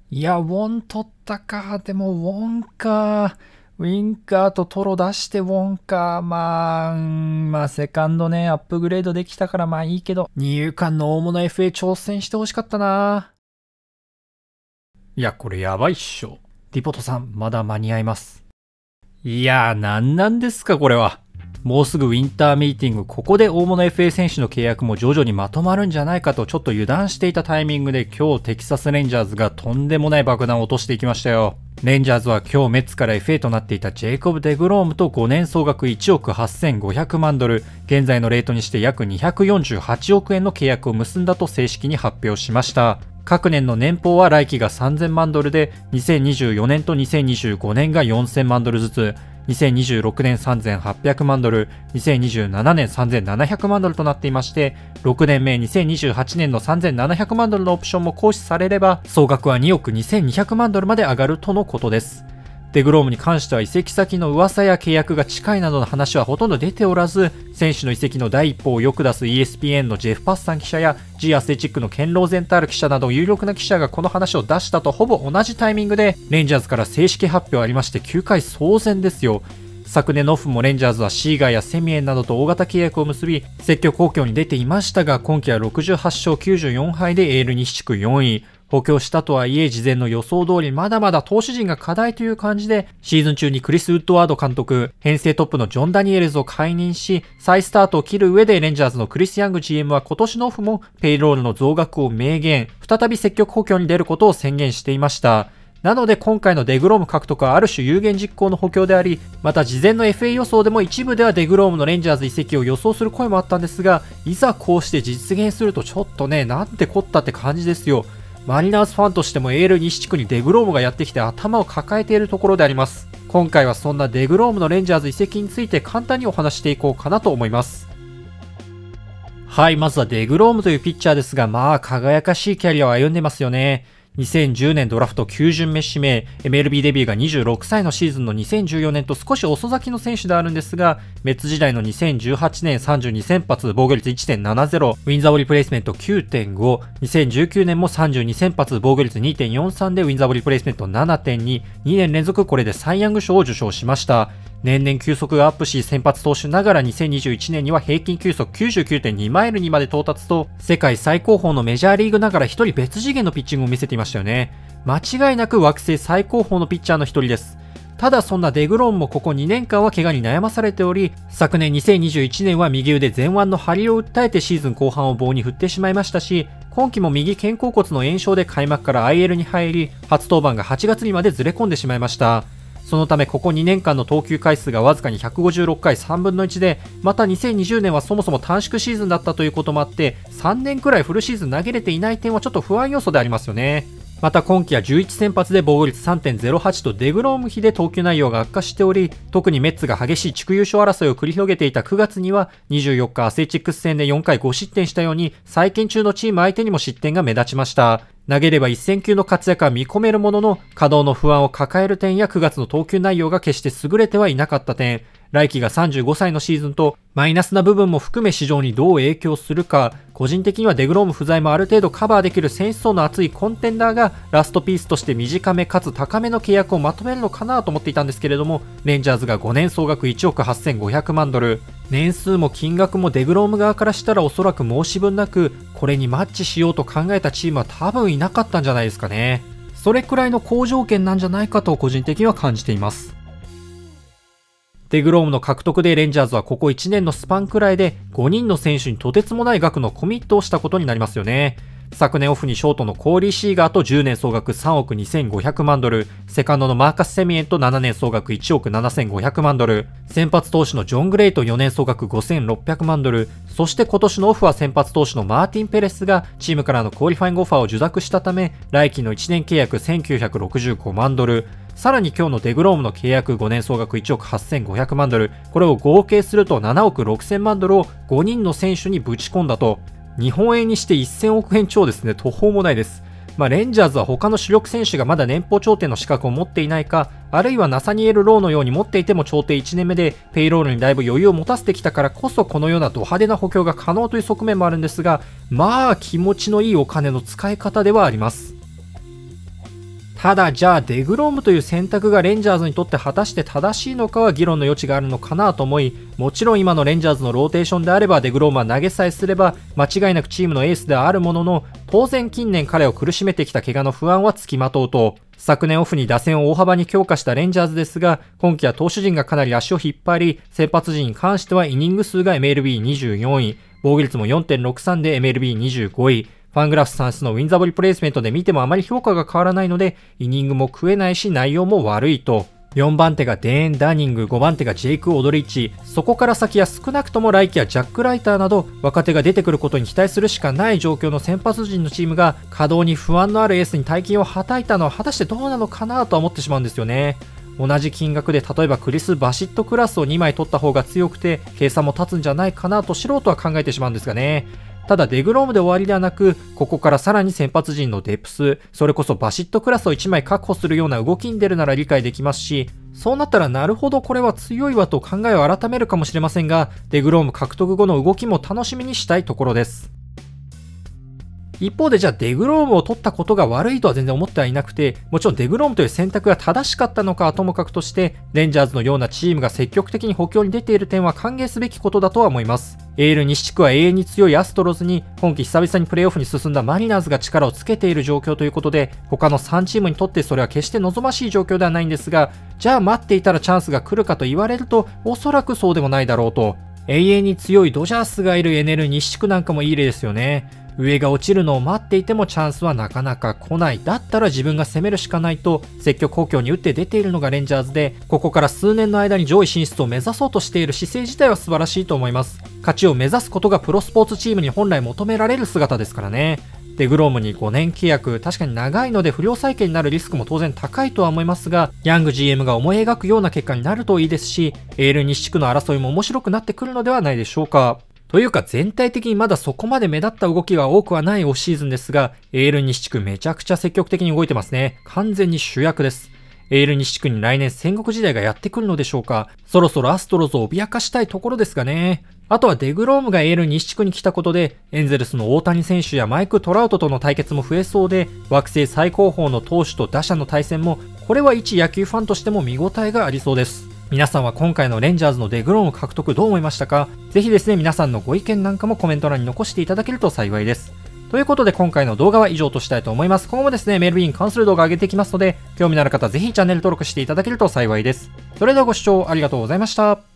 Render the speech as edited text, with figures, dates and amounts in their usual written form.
いや、ウォン取ったか。でも、ウォンか。ウィンカーとトロ出してウォンか。セカンドね、アップグレードできたからまあいいけど、二遊間の大物 FA 挑戦してほしかったな。いや、これやばいっしょ。ディポトさん、まだ間に合います。いやー、なんですか、これは。もうすぐウィンターミーティング、ここで大物 FA 選手の契約も徐々にまとまるんじゃないかとちょっと油断していたタイミングで今日テキサスレンジャーズがとんでもない爆弾を落としていきましたよ。レンジャーズは今日メッツから FA となっていたジェイコブ・デグロームと5年総額1億8500万ドル、現在のレートにして約248億円の契約を結んだと正式に発表しました。各年の年俸は来期が3000万ドルで、2024年と2025年が4000万ドルずつ、2026年3800万ドル、2027年3700万ドルとなっていまして、6年目2028年の3700万ドルのオプションも行使されれば、総額は2億2200万ドルまで上がるとのことです。デグロームに関しては移籍先の噂や契約が近いなどの話はほとんど出ておらず、選手の移籍の第一歩をよく出す ESPN のジェフ・パッサン記者や G アスレチックのケン・ローゼンタール記者など有力な記者がこの話を出したとほぼ同じタイミングでレンジャーズから正式発表ありまして9回騒然ですよ。昨年のオフもレンジャーズはシーガーやセミエンなどと大型契約を結び積極補強に出ていましたが、今季は68勝94敗でエール西地区4位。補強したとはいえ事前の予想通りまだまだ投手陣が課題という感じで、シーズン中にクリス・ウッドワード監督、編成トップのジョン・ダニエルズを解任し、再スタートを切る上でレンジャーズのクリス・ヤング GM は今年のオフもペイロールの増額を明言、再び積極補強に出ることを宣言していました。なので今回のデグローム獲得はある種有言実行の補強であり、また事前の FA 予想でも一部ではデグロームのレンジャーズ移籍を予想する声もあったんですが、いざこうして実現するとちょっとね、なんてこったって感じですよ。マリナーズファンとしてもエール西地区にデグロームがやってきて頭を抱えているところであります。今回はそんなデグロームのレンジャーズ移籍について簡単にお話していこうかなと思います。はい、まずはデグロームというピッチャーですが、輝かしいキャリアを歩んでますよね。2010年ドラフト9巡目指名、MLB デビューが26歳のシーズンの2014年と少し遅咲きの選手であるんですが、メッツ時代の2018年32先発、防御率 1.70、ウィンザボリプレイスメント 9.5、2019年も32先発、防御率 2.43 でウィンザボリプレイスメント 7.2、2年連続これでサイ・ヤング賞を受賞しました。年々球速がアップし、先発投手ながら2021年には平均球速 99.2 マイルにまで到達と、世界最高峰のメジャーリーグながら一人別次元のピッチングを見せていましたよね。間違いなく惑星最高峰のピッチャーの一人です。ただそんなデグロームもここ2年間は怪我に悩まされており、昨年2021年は右腕前腕の張りを訴えてシーズン後半を棒に振ってしまいましたし、今季も右肩甲骨の炎症で開幕から IL に入り、初登板が8月にまでずれ込んでしまいました。そのためここ2年間の投球回数がわずかに156回3分の1で、また2020年はそもそも短縮シーズンだったということもあって、3年くらいフルシーズン投げれていない点はちょっと不安要素でありますよね。また今季は11先発で防御率 3.08 とデグローム比で投球内容が悪化しており、特にメッツが激しい地区優勝争いを繰り広げていた9月には24日アスレチックス戦で4回5失点したように、再建中のチーム相手にも失点が目立ちました。投げれば1000球の活躍は見込めるものの、稼働の不安を抱える点や9月の投球内容が決して優れてはいなかった点、来季が35歳のシーズンとマイナスな部分も含め市場にどう影響するか、個人的にはデグローム不在もある程度カバーできる選手層の厚いコンテンダーがラストピースとして短めかつ高めの契約をまとめるのかなと思っていたんですけれども、レンジャーズが5年総額1億8500万ドル、年数も金額もデグローム側からしたらおそらく申し分なく、これにマッチしようと考えたチームは多分いなかったんじゃないですかね。それくらいの好条件なんじゃないかと個人的には感じています。デグロームの獲得でレンジャーズはここ1年のスパンくらいで5人の選手にとてつもない額のコミットをしたことになりますよね。昨年オフにショートのコーリー・シーガーと10年総額3億2500万ドル、セカンドのマーカス・セミエンと7年総額1億7500万ドル、先発投手のジョン・グレイと4年総額5600万ドル、そして今年のオフは先発投手のマーティン・ペレスがチームからのクオリファイングオファーを受諾したため、来季の1年契約1965万ドル、さらに今日のデグロームの契約5年総額1億8500万ドル、これを合計すると7億6000万ドルを5人の選手にぶち込んだと、日本円にして1000億円超ですね。途方もないです。レンジャーズは他の主力選手がまだ年俸頂点の資格を持っていないか、あるいはナサニエル・ローのように持っていても調停1年目でペイロールにだいぶ余裕を持たせてきたからこそこのようなド派手な補強が可能という側面もあるんですが、気持ちのいいお金の使い方ではあります。 ただじゃあデグロームという選択がレンジャーズにとって果たして正しいのかは議論の余地があるのかなと思い、もちろん今のレンジャーズのローテーションであればデグロームは投げさえすれば間違いなくチームのエースではあるものの、当然近年彼を苦しめてきた怪我の不安はつきまとうと、昨年オフに打線を大幅に強化したレンジャーズですが、今季は投手陣がかなり足を引っ張り、先発陣に関してはイニング数が MLB24 位、防御率も 4.63 で MLB25 位、ファングラフ算出のウィンザボリプレイスメントで見てもあまり評価が変わらないので、イニングも食えないし内容も悪いと。4番手がデーン・ダニング、5番手がジェイク・オドリッチ、そこから先は少なくとも来季やジャック・ライターなど若手が出てくることに期待するしかない状況の先発陣のチームが稼働に不安のあるエースに大金をはたいたのは果たしてどうなのかなとは思ってしまうんですよね。同じ金額で例えばクリス・バシットクラスを2枚取った方が強くて計算も立つんじゃないかなと素人は考えてしまうんですがね。ただデグロームで終わりではなく、ここからさらに先発陣のデプス、それこそバシットクラスを1枚確保するような動きに出るなら理解できますし、そうなったらなるほどこれは強いわと考えを改めるかもしれませんが、デグローム獲得後の動きも楽しみにしたいところです。一方でじゃあデグロームを取ったことが悪いとは全然思ってはいなくて、もちろんデグロームという選択が正しかったのかはともかくとして、レンジャーズのようなチームが積極的に補強に出ている点は歓迎すべきことだとは思います。AL西地区は永遠に強いアストロズに今季久々にプレーオフに進んだマリナーズが力をつけている状況ということで、他の3チームにとってそれは決して望ましい状況ではないんですが、じゃあ待っていたらチャンスが来るかと言われると、おそらくそうでもないだろうと。永遠に強いドジャースがいる NL 西地区なんかもいい例ですよね。上が落ちるのを待っていてもチャンスはなかなか来ない。だったら自分が攻めるしかないと積極補強に打って出ているのがレンジャーズで、ここから数年の間に上位進出を目指そうとしている姿勢自体は素晴らしいと思います。勝ちを目指すことがプロスポーツチームに本来求められる姿ですからね。デグロームに5年契約、確かに長いので不良債権になるリスクも当然高いとは思いますが、ヤング GM が思い描くような結果になるといいですし、AL西地区の争いも面白くなってくるのではないでしょうか。というか全体的にまだそこまで目立った動きが多くはないオフシーズンですが、AL西地区めちゃくちゃ積極的に動いてますね。完全に主役です。AL西地区に来年戦国時代がやってくるのでしょうか。そろそろアストロズを脅かしたいところですがね。あとはデグロームが AL西地区に来たことで、エンゼルスの大谷選手やマイク・トラウトとの対決も増えそうで、惑星最高峰の投手と打者の対戦も、これは一野球ファンとしても見応えがありそうです。皆さんは今回のレンジャーズのデグローム獲得どう思いましたか？ぜひですね、皆さんのご意見なんかもコメント欄に残していただけると幸いです。ということで今回の動画は以上としたいと思います。今後もですね、MLBに関する動画を上げていきますので、興味のある方ぜひチャンネル登録していただけると幸いです。それではご視聴ありがとうございました。